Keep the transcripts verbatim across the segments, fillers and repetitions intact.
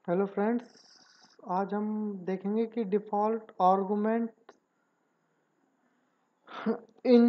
Hello friends, आज हम देखेंगे कि default argument in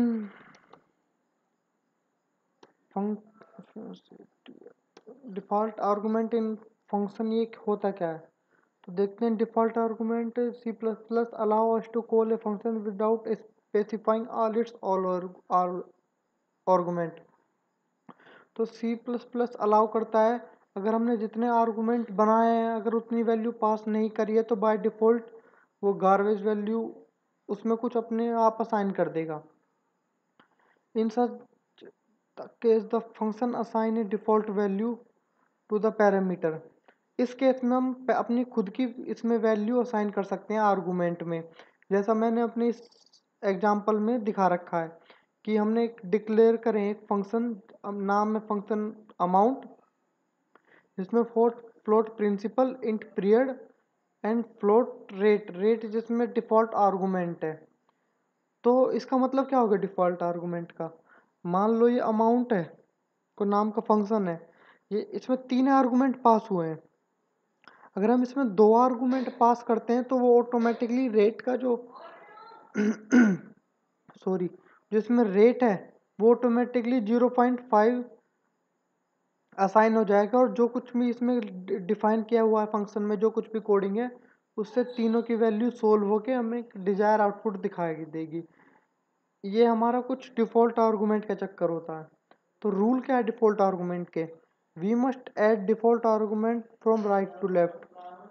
default argument in function ये होता क्या है। तो देखते हैं। Default argument C plus plus allow us to call a function without specifying all its all argument. तो सी प्लस प्लस अलाउ करता है, अगर हमने जितने आर्गुमेंट बनाए हैं अगर उतनी वैल्यू पास नहीं करी है तो बाय डिफ़ॉल्ट वो गार्बेज वैल्यू उसमें कुछ अपने आप असाइन कर देगा। In such case the function assign a default value to the parameter. इस केस में हम प- अपनी खुद की इसमें वैल्यू असाइन कर सकते हैं आर्गुमेंट में। जैसा मैंने अपने इस एग्जांपल में दिखा रखा है कि हमने एक डिक्लेयर करें एक फंक्शन, नाम है फंक्शन अमाउंट, जिसमें float float principal int period and float rate rate जिसमें डिफ़ॉल्ट आर्गुमेंट है। तो इसका मतलब क्या होगा डिफ़ॉल्ट आर्गुमेंट का। मान लो ये अमाउंट है, को नाम का फंक्शन है, ये इसमें तीन आर्गुमेंट पास हुए हैं। अगर हम इसमें दो आर्गुमेंट पास करते हैं तो वो ऑटोमेटिकली रेट का जो सॉरी जो इसमें रेट है वो automatically zero point five assign हो जाएगा, और जो कुछ भी इसमें डिफाइन किया हुआ है फंक्शन में जो कुछ भी कोडिंग है उससे तीनों की वैल्यू सोल्व होके हमें एक डिजायर आउटपुट दिखाएगी देगी। ये हमारा कुछ डिफ़ॉल्ट आर्गुमेंट का चक्कर होता है। तो रूल क्या है डिफ़ॉल्ट आर्गुमेंट के। We must add default argument from right to left.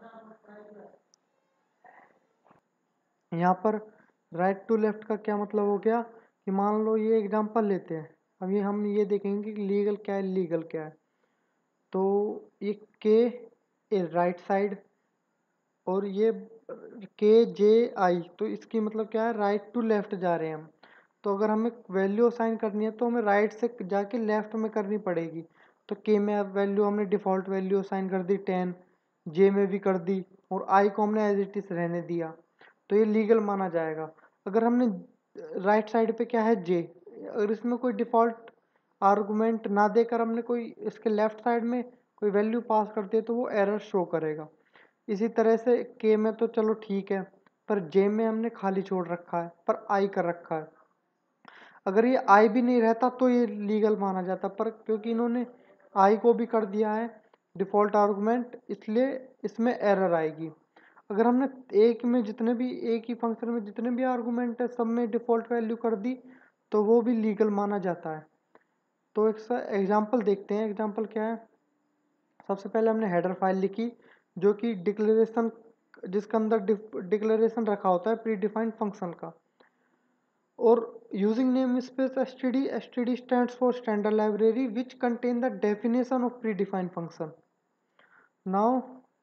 यहाँ पर राइट टू लेफ्ट का क्या मतलब हो गया कि मान लो ये एग्जांपल लेते हैं। अभी हम ये देखेंगे कि लीगल क्या है लीगल क्या है। तो ये के राइट साइड और ये के जे आई, तो इसकी मतलब क्या है राइट टू लेफ्ट जा रहे हैं हम। तो अगर हमें वैल्यू असाइन करनी है तो हमें राइट से जाके लेफ्ट में करनी पड़ेगी। तो के में अब वैल्यू हमने डिफ़ॉल्ट वैल्यू असाइन कर दी टेन, जे में भी कर दी, और आई को हमने एज इट इज़ रहने दिया। तो ये लीगल माना जाएगा। अगर हमने राइट साइड पे क्या है जे, अगर इसमें कोई डिफ़ॉल्ट आर्गुमेंट ना देकर हमने कोई इसके लेफ्ट साइड में कोई वैल्यू पास कर दिया तो वो एरर शो करेगा। इसी तरह से के में तो चलो ठीक है, पर जे में हमने खाली छोड़ रखा है पर आई कर रखा है। अगर ये आई भी नहीं रहता तो ये लीगल माना जाता, पर क्योंकि इन्होंने आई को भी कर दिया है डिफ़ॉल्ट आर्गुमेंट इसलिए इसमें एरर आएगी। अगर हमने एक में जितने भी एक ही फंक्शन में जितने भी आर्गुमेंट है सब में डिफ़ॉल्ट वैल्यू कर दी तो वो भी लीगल माना जाता है। तो एक सा एग्जाम्पल देखते हैं। एग्जाम्पल क्या है। सबसे पहले हमने हेडर फाइल लिखी जो कि डिक्लेरेशन, जिसके अंदर डिक्लेरेशन रखा होता है प्री डिफाइंड फंक्शन का। और using name space STD, STD stands for standard library which contain the definition of pre defined function. Now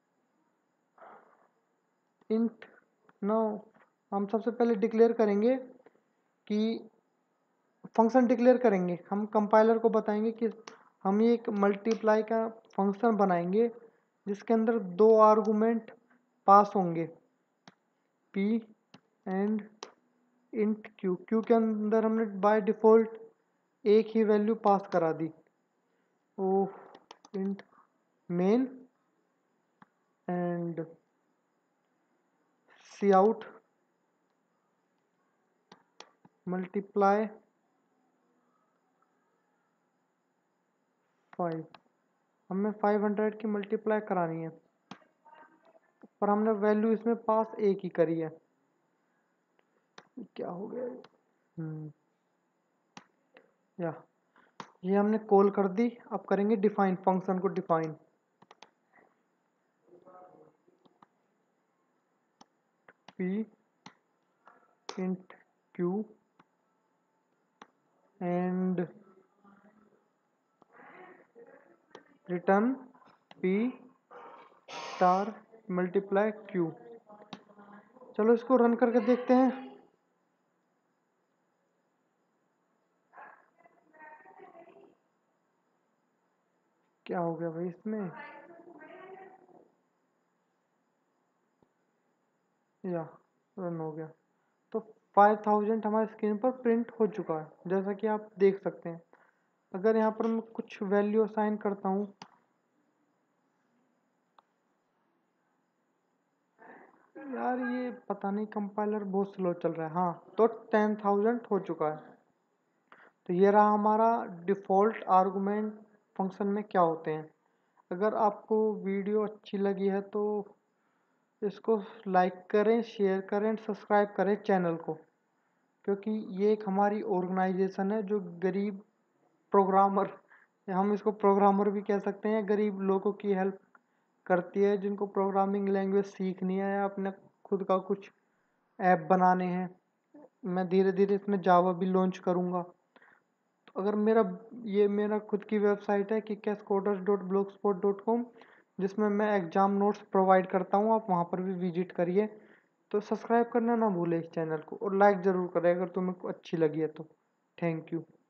int now हम सबसे पहले डिक्लेयर करेंगे कि फंक्शन डिक्लेयर करेंगे। हम कंपाइलर को बताएंगे कि हम ये एक मल्टीप्लाई का फंक्शन बनाएंगे जिसके अंदर दो आर्गुमेंट पास होंगे p and int q। q के अंदर हमने बाय डिफ़ॉल्ट एक ही वैल्यू पास करा दी, oh int main and C out multiply five. हमें फाइव हंड्रेड की मल्टीप्लाई करानी है पर हमने वैल्यू इसमें पास एक ही करी है। क्या हो गया ये? हम्म या ये हमने कॉल कर दी। अब करेंगे डिफाइन, फंक्शन को define. p int q and return p star multiply q। चलो इसको रन करके देखते हैं। क्या हो गया भाई इसमें। या रन हो गया। तो फाइव थाउजेंड हमारे स्क्रीन पर प्रिंट हो चुका है जैसा कि आप देख सकते हैं। अगर यहाँ पर मैं कुछ वैल्यू असाइन करता हूँ यार ये पता नहीं कंपाइलर बहुत स्लो चल रहा है। हाँ, तो टेन थाउजेंड हो चुका है। तो ये रहा हमारा डिफ़ॉल्ट आर्गुमेंट फंक्शन में क्या होते हैं। अगर आपको वीडियो अच्छी लगी है तो इसको लाइक करें, शेयर करें, सब्सक्राइब करें चैनल को, क्योंकि ये एक हमारी ऑर्गेनाइजेशन है जो गरीब प्रोग्रामर, हम इसको प्रोग्रामर भी कह सकते हैं, गरीब लोगों की हेल्प करती है जिनको प्रोग्रामिंग लैंग्वेज सीखनी है या अपने खुद का कुछ ऐप बनाने हैं। मैं धीरे धीरे इसमें जावा भी लॉन्च करूँगा। तो अगर मेरा ये मेरा खुद की वेबसाइट है kickass coders dot blogspot dot com, जिसमें मैं एग्ज़ाम नोट्स प्रोवाइड करता हूँ, आप वहाँ पर भी विजिट करिए। तो सब्सक्राइब करना ना भूलें इस चैनल को, और लाइक ज़रूर करें अगर तुम्हें अच्छी लगी है तो। Thank you.